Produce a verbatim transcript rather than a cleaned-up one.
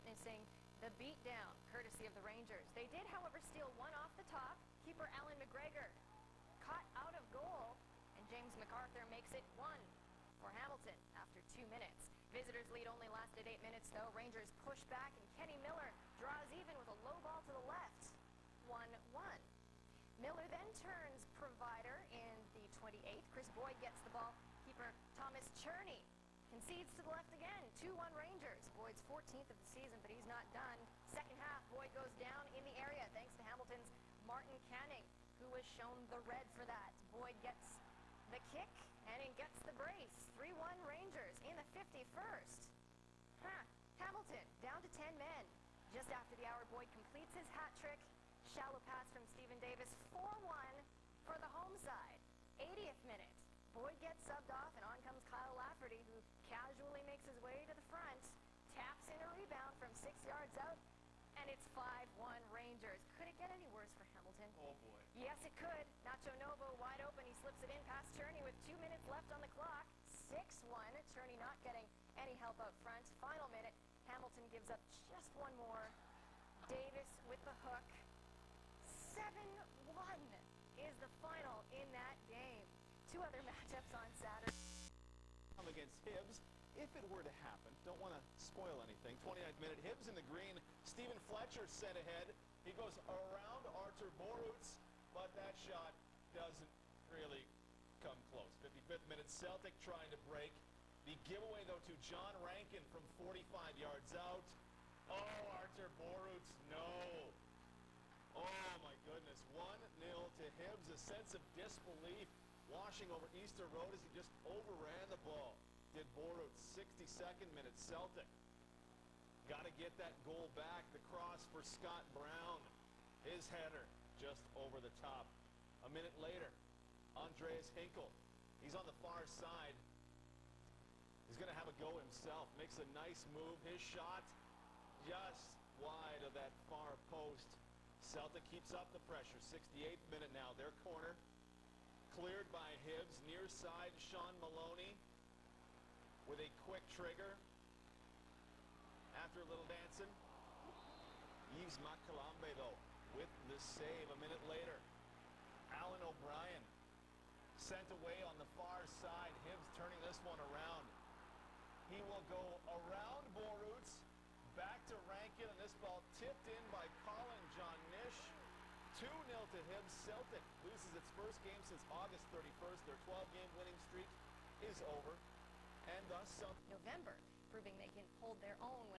witnessing the beatdown, courtesy of the Rangers. They did, however, steal one off the top. Keeper Alan McGregor caught out of goal, and James MacArthur makes it one for Hamilton after two minutes. Visitors' lead only lasted eight minutes, though. Rangers push back, and Kenny Miller draws even with a low ball to the left. one one. Miller then turns provider in the twenty-eighth. Chris Boyd gets the ball. Keeper Thomas Cherney concedes to the left again. two one Rangers. Boyd's fourteenth of the season, but he's not done. Second half, Boyd goes down in the area thanks to Hamilton's Martin Canning, who was shown the red for that. Boyd gets the kick, and he gets the brace. three one Rangers in the fifty-first. Huh. Hamilton down to ten men. Just after the hour, Boyd completes his hat trick. Shallow pass from Stephen Davis. four one for the home side. eightieth minute. Boyd gets subbed off, and on comes Kyle Lafferty, who casually makes his way to the front. Taps in a rebound from six yards out, and it's five one Rangers. Could it get any worse for Hamilton? Oh, boy. Yes, it could. Nacho Novo wide open. He slips it in past Cherney with two minutes left on the clock. six one. Cherney not getting any help out front. Final minute. Hamilton gives up just one more. Davis with the hook. seven one is the final in that game. Two other matchups on Saturday. Against Hibbs, if it were to happen, don't want to spoil anything. twenty-ninth minute, Hibbs in the green. Stephen Fletcher sent ahead. He goes around Artur Boruts, but that shot doesn't really come close. fifty-fifth minute, Celtic trying to break. The giveaway, though, to John Rankin from forty-five yards out. Oh, Artur Boruts, no. Oh, my goodness. one nil to Hibbs. A sense of disbelief washing over Easter Road as he just overran the ball. Did Boruts. sixty-second minute, Celtic. Got to get that goal back. The cross for Scott Brown. His header just over the top. A minute later, Andreas Hinkle. He's on the far side. He's going to have a go himself. Makes a nice move. His shot just wide of that far post. Celtic keeps up the pressure. sixty-eighth minute now. Their corner cleared by Hibbs. Near side, Sean Maloney with a quick trigger. After a little dancing, Yves Makalambe, though, with the save. A minute later, Alan O'Brien sent away on the far side. Hibbs turning this one around. He will go around Boruts, back to Rankin, and this ball tipped in by Colin John Nish. two nil to Hibbs. Celtic loses its first game since August thirty-first. Their twelve game winning streak is over, and thus Celtic. November, proving they can hold their own.